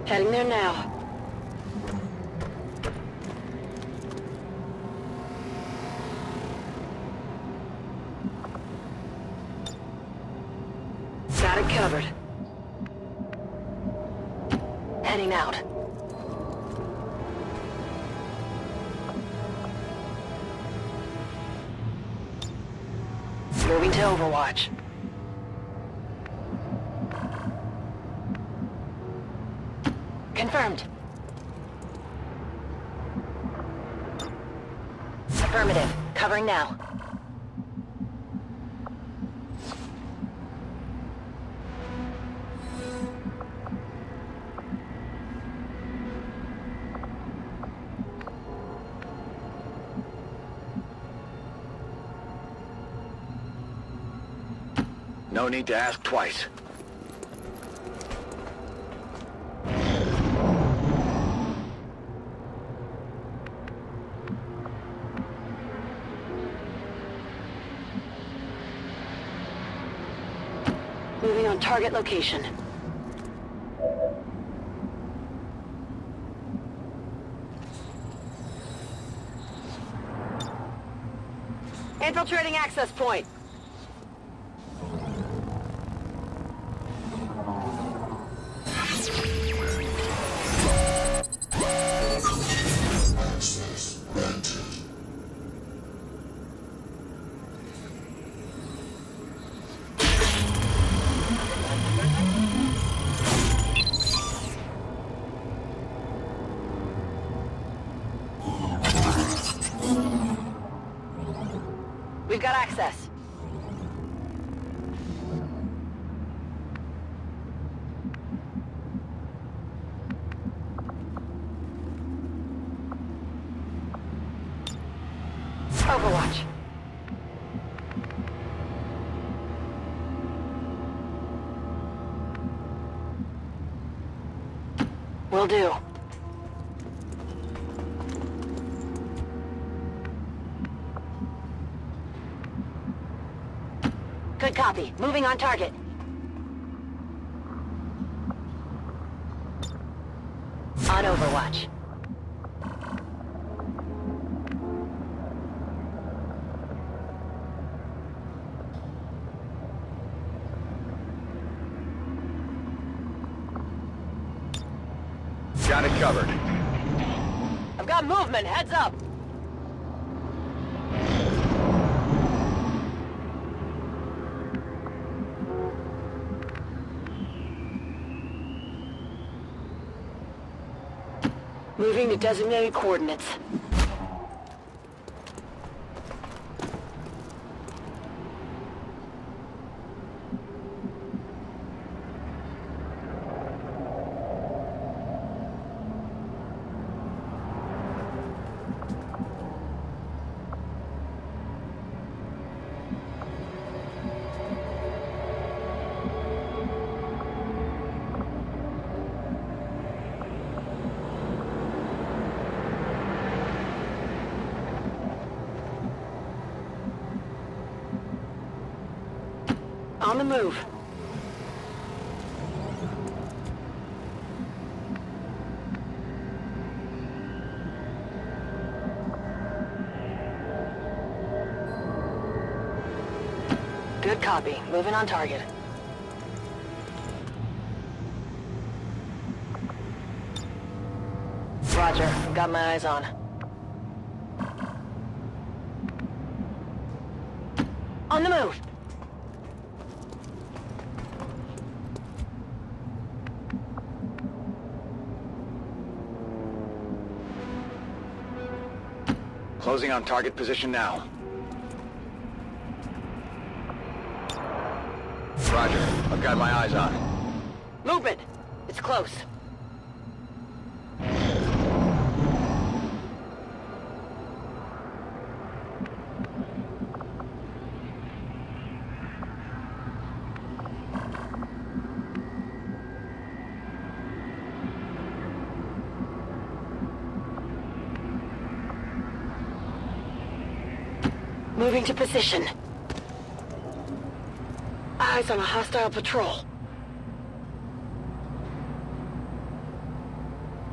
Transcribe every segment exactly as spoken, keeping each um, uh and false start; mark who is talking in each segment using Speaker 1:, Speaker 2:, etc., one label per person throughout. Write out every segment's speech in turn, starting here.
Speaker 1: Heading there now. Got it covered. Heading out. Moving to Overwatch. Confirmed. Affirmative. Covering now.
Speaker 2: No need to ask twice.
Speaker 1: Moving on target location. Infiltrating access point.
Speaker 3: Access granted.
Speaker 1: We've got access. Overwatch. Will do. Good copy. Moving on target. On Overwatch.
Speaker 2: Got it covered.
Speaker 1: I've got movement. Heads up. Moving to designated coordinates. On the move. Good copy. Moving on target. Roger. I've got my eyes on. On the move.
Speaker 2: Closing on target position now. Roger. I've got my eyes on.
Speaker 1: Movement. It's close. Moving to position. Eyes on a hostile patrol.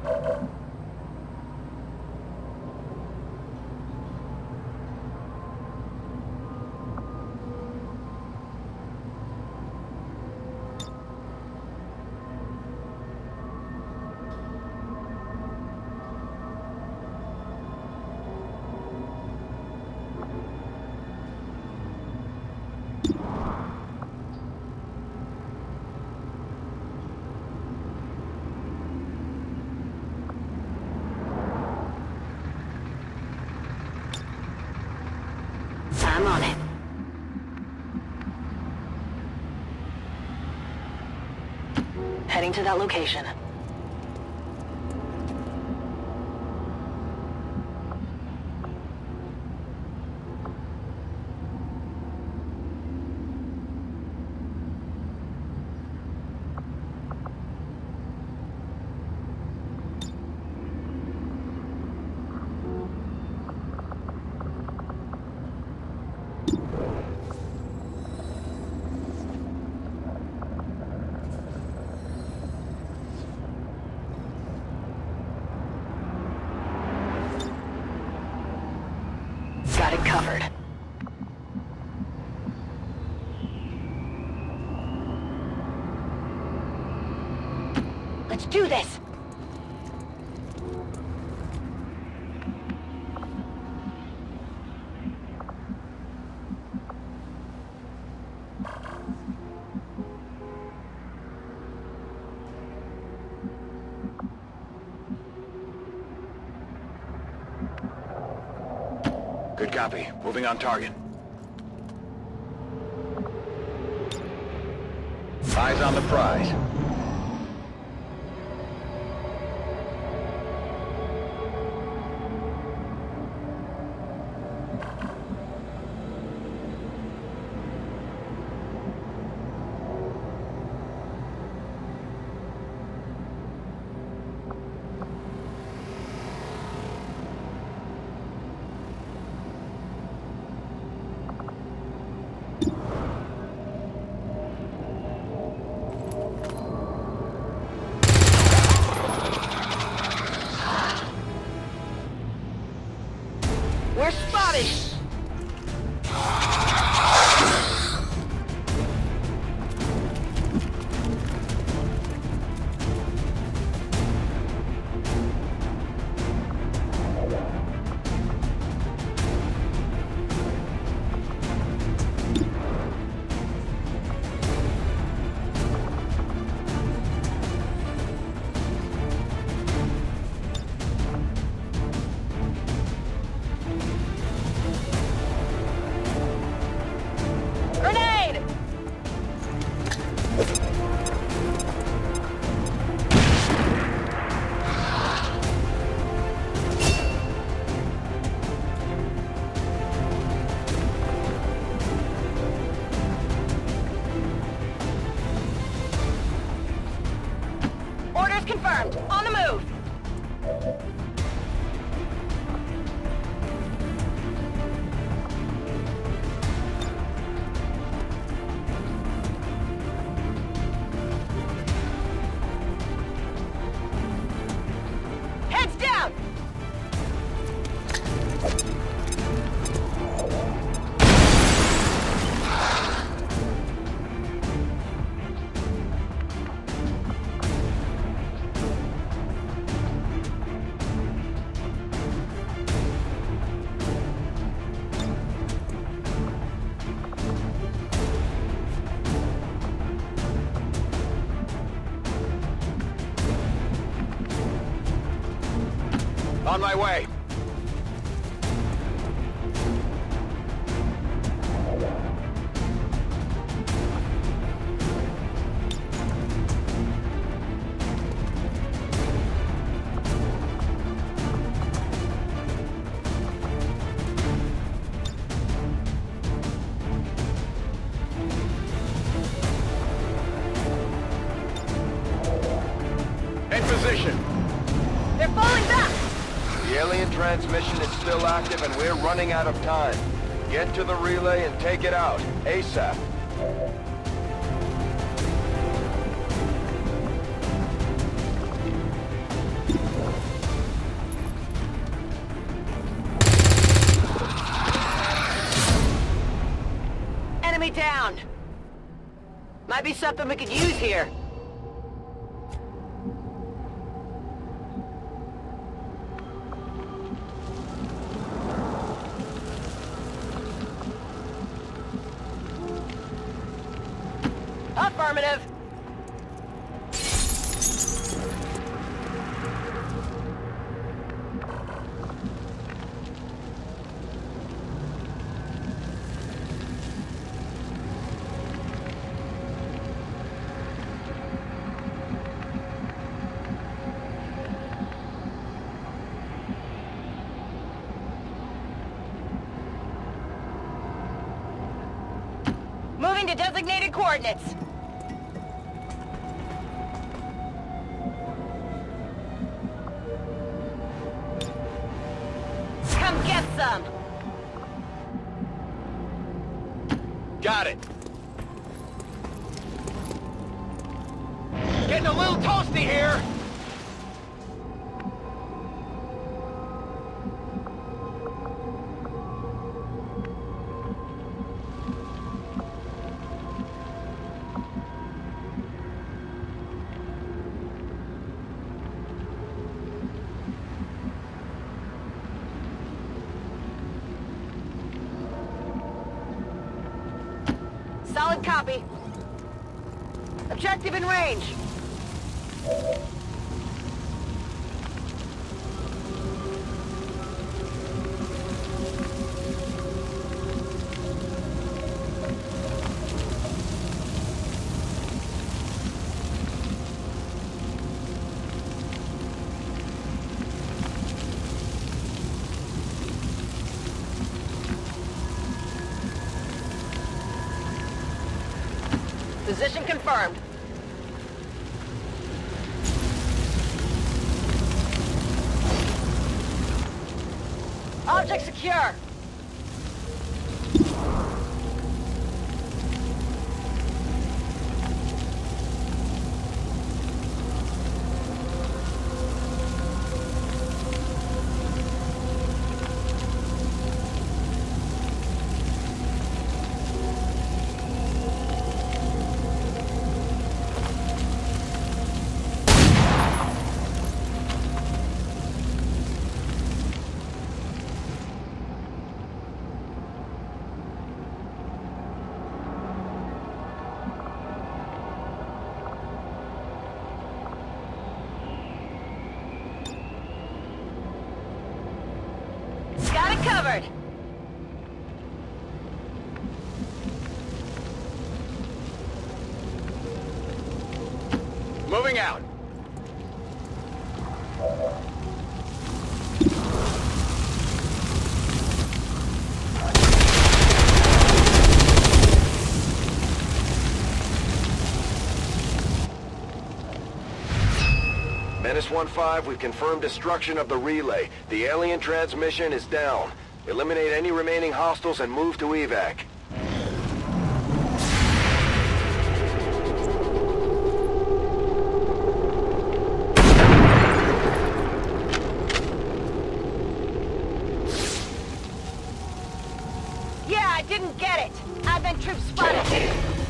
Speaker 1: I'm on it. Heading to that location. Got it covered. Let's do this!
Speaker 2: Good copy. Moving on target. Eyes on the prize.
Speaker 1: We're spotted! Grenade! Orders confirmed. On the move! Heads down!
Speaker 2: On my way. In position.
Speaker 1: They're falling back!
Speaker 3: The alien transmission is still active and we're running out of time. Get to the relay and take it out, ASAP.
Speaker 1: down. Might be something we could use here. Affirmative. Moving to designated coordinates. Come get some.
Speaker 2: Got it. Getting a little toasty here.
Speaker 1: Solid copy. Objective in range. Position confirmed. Object secure. Got it covered.
Speaker 2: Moving out.
Speaker 3: Menace one five, we've confirmed destruction of the relay. The alien transmission is down. Eliminate any remaining hostiles and move to evac.
Speaker 1: Yeah, I didn't get it. Advent troops spotted.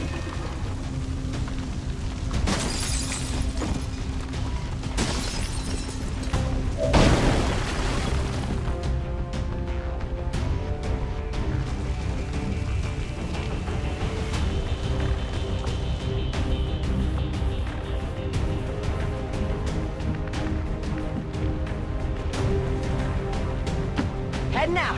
Speaker 1: Heading out.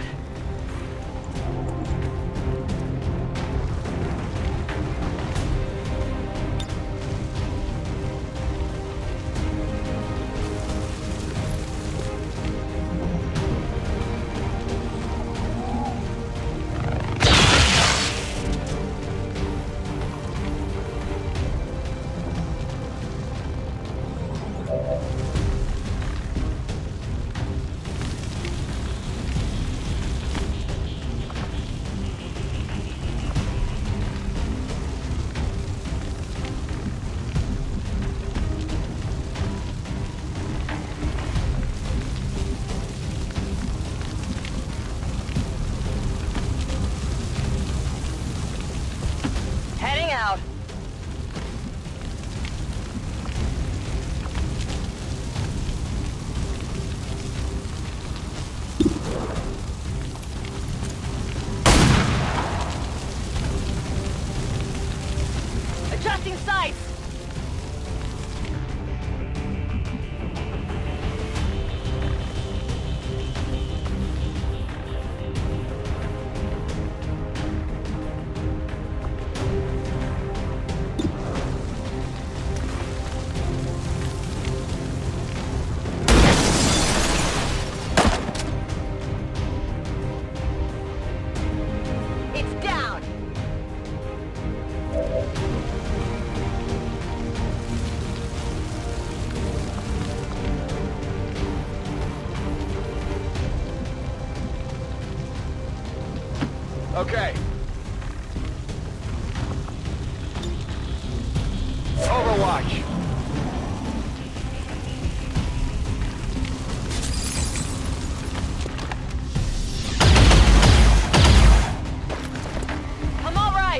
Speaker 3: Okay. Overwatch.
Speaker 1: I'm all right.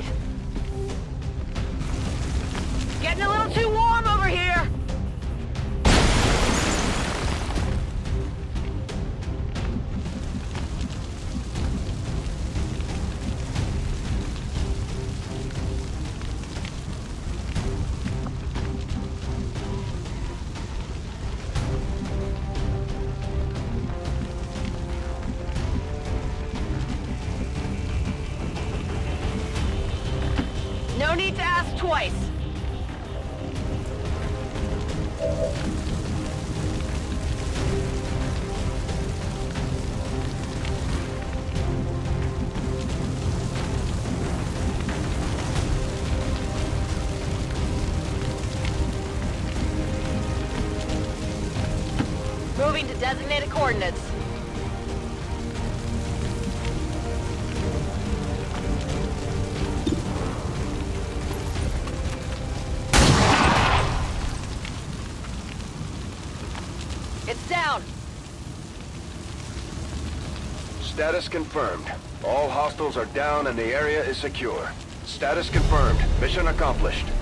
Speaker 1: Getting a little too warm over here. No need to ask twice. Moving to designated coordinates. It's down.
Speaker 3: Status confirmed. All hostiles are down and the area is secure. Status confirmed. Mission accomplished.